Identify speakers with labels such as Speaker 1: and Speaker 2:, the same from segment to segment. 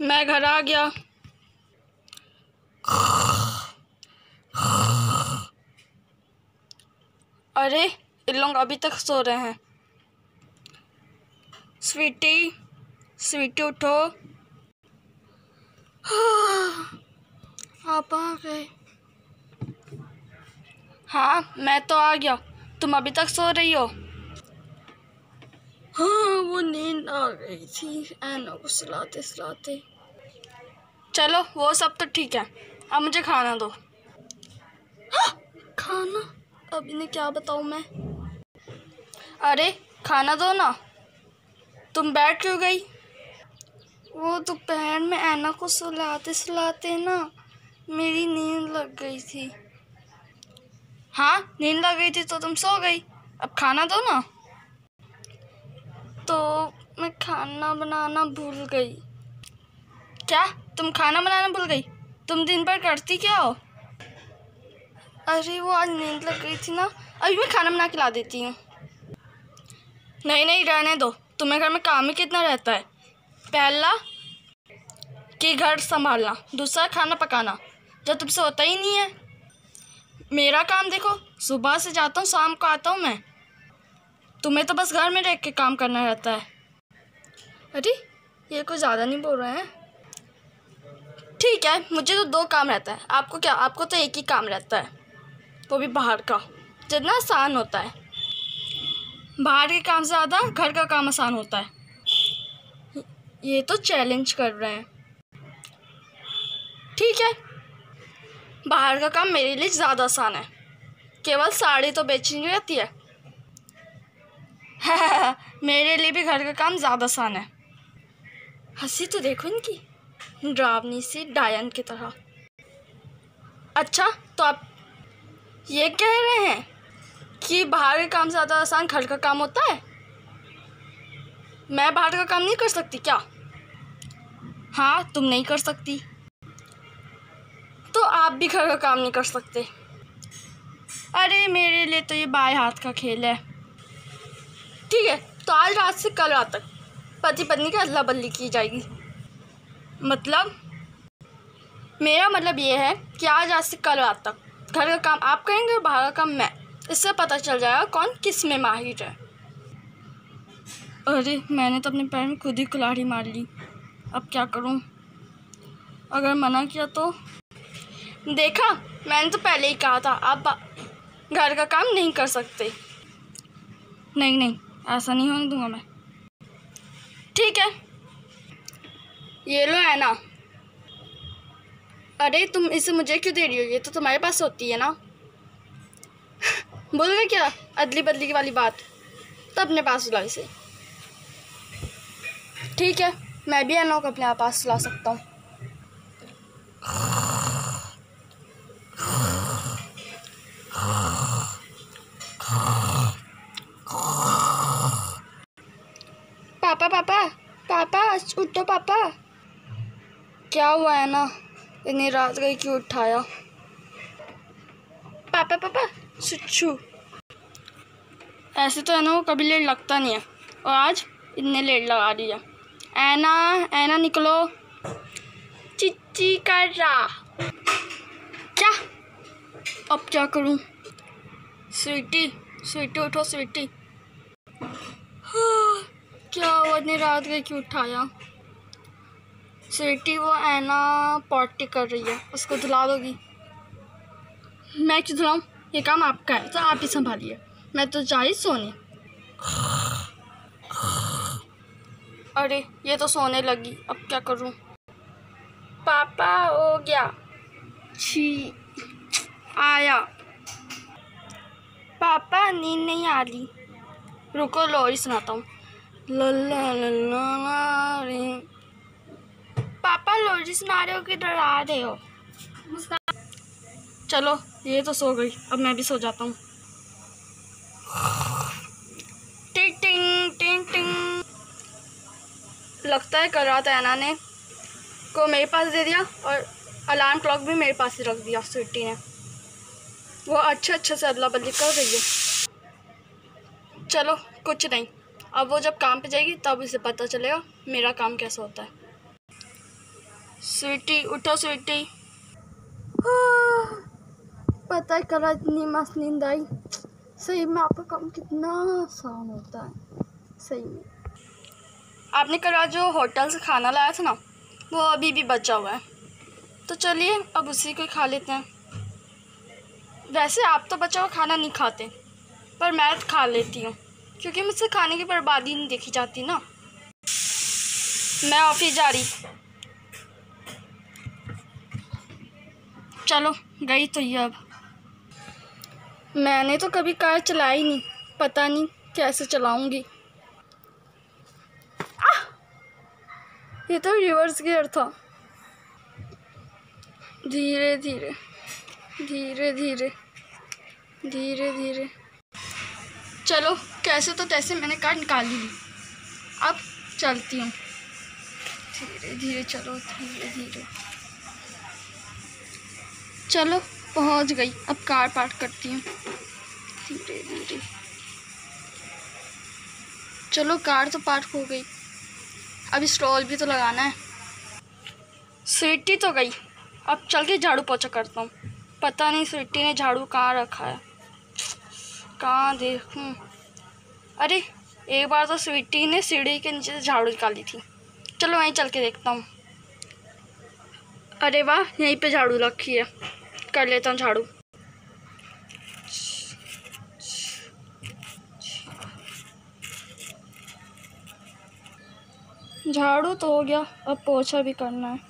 Speaker 1: मैं घर आ गया। अरे इन लोग अभी तक सो रहे हैं। स्वीटी स्वीटी उठो। आप आ गए। हाँ मैं तो आ गया, तुम अभी तक सो रही हो। हाँ वो नींद आ गई थी ऐना को सुलाते सुलाते। चलो वो सब तो ठीक है, अब मुझे खाना दो। हाँ, खाना? अब इन्हें क्या बताऊँ मैं। अरे खाना दो ना, तुम बैठ क्यों गई। वो दोपहर में ऐना को सुलाते सुलाते ना मेरी नींद लग गई थी। हाँ नींद लग गई थी तो तुम सो गई, अब खाना दो ना। तो मैं खाना बनाना भूल गई। क्या तुम खाना बनाना भूल गई? तुम दिन भर करती क्या हो? अरे वो आज नींद लग गई थी ना, अभी मैं खाना बना के ला देती हूँ। नहीं नहीं रहने दो, तुम्हें घर में काम ही कितना रहता है। पहला कि घर संभालना, दूसरा खाना पकाना, जो तुमसे होता ही नहीं है। मेरा काम देखो, सुबह से जाता हूँ शाम को आता हूँ मैं, तुम्हें तो बस घर में रह के काम करना रहता है। अरे ये कुछ ज़्यादा नहीं बोल रहे हैं। ठीक है मुझे तो 2 काम रहता है, आपको क्या? आपको तो एक ही काम रहता है, वो भी बाहर का, जितना आसान होता है। बाहर के काम से ज़्यादा घर का काम आसान होता है। ये तो चैलेंज कर रहे हैं। ठीक है बाहर का काम मेरे लिए ज़्यादा आसान है, केवल साड़ी तो बेचनी रहती है। मेरे लिए भी घर का काम ज़्यादा आसान है। हंसी तो देखो इनकी, डरावनी सी डायन की तरह। अच्छा तो आप ये कह रहे हैं कि बाहर का काम ज़्यादा आसान घर का काम होता है? मैं बाहर का काम नहीं कर सकती क्या? हाँ तुम नहीं कर सकती, तो आप भी घर का काम नहीं कर सकते। अरे मेरे लिए तो ये बाएं हाथ का खेल है। ठीक है तो आज रात से कल रात तक पति पत्नी की अदला बदली की जाएगी। मतलब मेरा मतलब ये है कि आज रात से कल रात तक घर का काम आप करेंगे और बाहर का काम मैं। इससे पता चल जाएगा कौन किस में माहिर है। अरे मैंने तो अपने पैर में खुद ही कुल्हाड़ी मार ली, अब क्या करूं? अगर मना किया तो? देखा मैंने तो पहले ही कहा था आप घर का काम नहीं कर सकते। नहीं नहीं ऐसा नहीं होने दूंगा मैं। ठीक है ये लो है ना। अरे तुम इसे मुझे क्यों दे रही हो, ये तो तुम्हारे पास होती है ना। बोल गए क्या अदली बदली की वाली बात, तो अपने पास ला इसे। ठीक है मैं भी ऐना को अपने पास ला सकता हूँ। पापा पापा पापा उठो पापा। क्या हुआ है ना, इतनी रात गई क्यों उठाया? पापा पापा सुच्चू। ऐसे तो है ना वो कभी लेट लगता नहीं है, और आज इतने लेट लगा रही है। ऐना ऐना निकलो, चिच्ची कर रहा। क्या? अब क्या करूं? स्वीटी स्वीटी उठो स्वीटी। क्या हुआ इतनी रात गई क्यों उठाया? स्वीटी वो ऐना पॉटी कर रही है, उसको धुला दोगी? मैं क्यों धुलाऊं, ये काम आपका है तो आप ही संभालिए, मैं तो जा ही सोने। अरे ये तो सोने लगी, अब क्या करूं? पापा हो गया, छी आया। पापा नींद नहीं आ रही, रुको लोरी सुनाता हूँ। पापा लोरी सुना रहे हो कि डरा रहे हो? चलो ये तो सो गई, अब मैं भी सो जाता हूँ। टिंग टिंग टिंग टिंग। लगता है कल रात ऐना ने को मेरे पास दे दिया और अलार्म क्लॉक भी मेरे पास ही रख दिया स्वीटी ने। वो अच्छे से अदला बदली कर रही है। चलो कुछ नहीं, अब वो जब काम पे जाएगी तब उसे पता चलेगा मेरा काम कैसा होता है। स्वीटी उठो स्वीटी। पता है कल इतनी मस्त नींद आई। सही में आपका काम कितना आसान होता है। सही में आपने कल आज जो होटल से खाना लाया था ना, वो अभी भी बचा हुआ है, तो चलिए अब उसी को खा लेते हैं। वैसे आप तो बचा हुआ खाना नहीं खाते, पर मैं खा लेती हूँ क्योंकि मुझसे खाने की बर्बादी नहीं देखी जाती ना। मैं ऑफिस जा रही। चलो गई तो ये। अब मैंने तो कभी कार चलाई नहीं, पता नहीं कैसे चलाऊंगी। ये तो रिवर्स गियर था। धीरे धीरे धीरे धीरे धीरे धीरे। चलो कैसे तो तैसे मैंने कार निकाल ली। अब चलती हूँ। धीरे धीरे चलो, धीरे धीरे चलो। पहुँच गई। अब कार पार्क करती हूँ धीरे धीरे। चलो कार तो पार्क हो गई। अब स्टॉल भी तो लगाना है। स्वीटी तो गई, अब चल के झाड़ू पोछा करता हूँ। पता नहीं स्वीटी ने झाड़ू कहाँ रखा है, कहाँ देखूँ। अरे एक बार तो स्वीटी ने सीढ़ी के नीचे से झाड़ू निकाली थी। चलो वहीं चल के देखता हूँ। अरे वाह, यहीं पे झाड़ू रखी है, कर लेता हूँ झाड़ू। झाड़ू तो हो गया, अब पोछा भी करना है।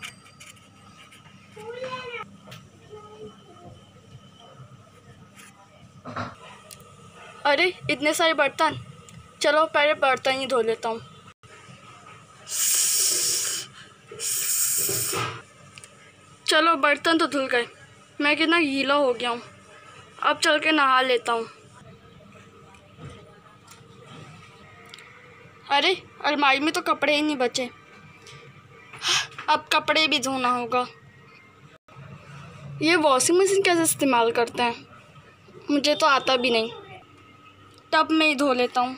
Speaker 1: अरे इतने सारे बर्तन, चलो पहले बर्तन ही धो लेता हूँ। चलो बर्तन तो धुल गए, मैं कितना गीला हो गया हूँ। अब चल के नहा लेता हूँ। अरे अलमारी में तो कपड़े ही नहीं बचे, अब कपड़े भी धोना होगा। ये वॉशिंग मशीन कैसे इस्तेमाल करते हैं, मुझे तो आता भी नहीं। टब में ही धो लेता हूँ।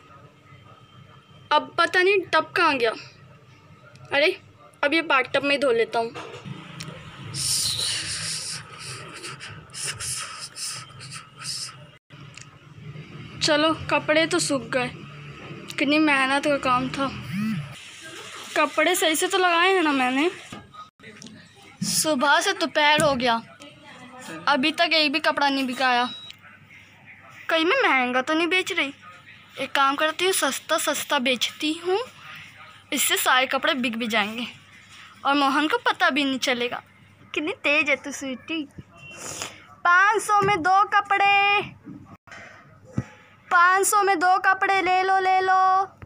Speaker 1: अब पता नहीं टब कहाँ गया। अरे अब ये बाथटब में ही धो लेता हूँ। चलो कपड़े तो सूख गए, कितनी मेहनत का काम था। कपड़े सही से तो लगाए हैं ना मैंने। सुबह से दोपहर हो गया, अभी तक एक भी कपड़ा नहीं बिकाया। कहीं मैं महंगा तो नहीं बेच रही। एक काम करती हूँ, सस्ता सस्ता बेचती हूँ, इससे सारे कपड़े बिक भी जाएंगे और मोहन को पता भी नहीं चलेगा। कितनी तेज है तू स्वीटी। 500 में 2 कपड़े, 500 में 2 कपड़े, ले लो ले लो।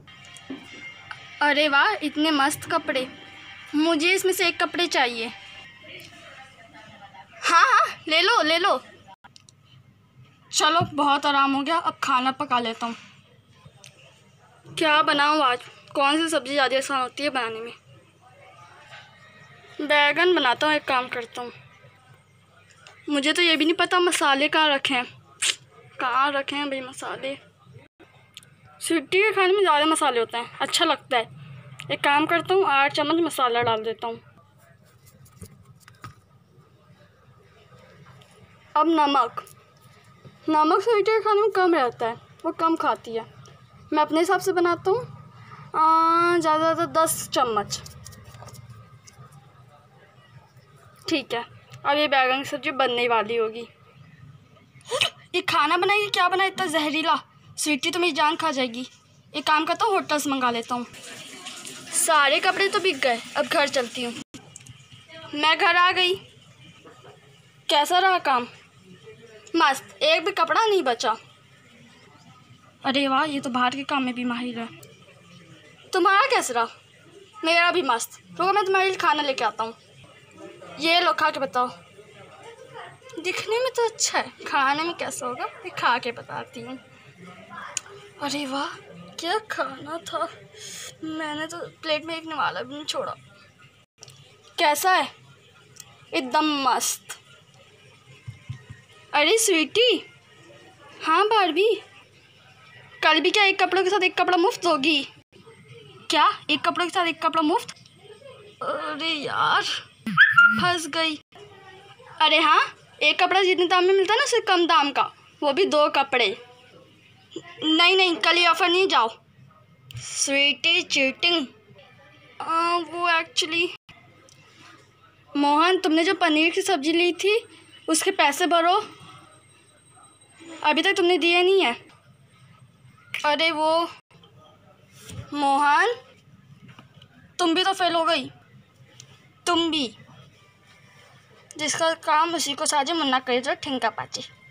Speaker 1: अरे वाह, इतने मस्त कपड़े, मुझे इसमें से एक कपड़े चाहिए। हाँ हाँ ले लो ले लो। चलो बहुत आराम हो गया, अब खाना पका लेता हूँ। क्या बनाऊँ आज, कौन सी सब्ज़ी ज़्यादा आसान होती है बनाने में। बैगन बनाता हूँ। एक काम करता हूँ, मुझे तो ये भी नहीं पता मसाले कहाँ रखे हैं। कहाँ रखे हैं भाई मसाले। स्वीटी के खाने में ज़्यादा मसाले होते हैं, अच्छा लगता है। एक काम करता हूँ, 8 चम्मच मसाला डाल देता हूँ। अब नमक स्वीटी के खाने में कम रहता है, वो कम खाती है। मैं अपने हिसाब से बनाता हूँ, ज़्यादा ज़्यादा 10 चम्मच। ठीक है, अब ये बैगन की सब्ज़ी बनने वाली होगी। ये खाना बनाएगी क्या बना इतना जहरीला, स्वीटी तो मेरी जान खा जाएगी। एक काम करता हूँ, होटल से मंगा लेता हूँ। सारे कपड़े तो बिक गए, अब घर चलती हूँ। मैं घर आ गई। कैसा रहा काम। मस्त, एक भी कपड़ा नहीं बचा। अरे वाह, ये तो बाहर के काम में भी माहिर है। तुम्हारा कैसा रहा। मेरा भी मस्त। रुको मैं तुम्हारे लिए खाना लेके आता हूँ। ये लो, खा के बताओ। दिखने में तो अच्छा है, खाने में कैसा होगा ये खा के बताती हूँ। अरे वाह, क्या खाना था। मैंने तो प्लेट में एक निवाला भी नहीं छोड़ा। कैसा है। एकदम मस्त। अरे स्वीटी। हाँ बारबी, कल भी क्या एक कपड़ों के साथ एक कपड़ा मुफ्त होगी। क्या एक कपड़ों के साथ एक कपड़ा मुफ्त। अरे यार, फंस गई। अरे हाँ, एक कपड़ा जितने दाम में मिलता है ना, उससे कम दाम का, वो भी 2 कपड़े। नहीं नहीं, कल ये ऑफर नहीं, जाओ। Sweety cheating. वो एक्चुअली मोहन, तुमने जो पनीर की सब्जी ली थी उसके पैसे भरो, अभी तक तुमने दिए नहीं है। अरे वो मोहन, तुम भी तो फेल हो गई, तुम भी। जिसका काम उसी को साजे, मुन्ना करे तो ठिंका पाचे।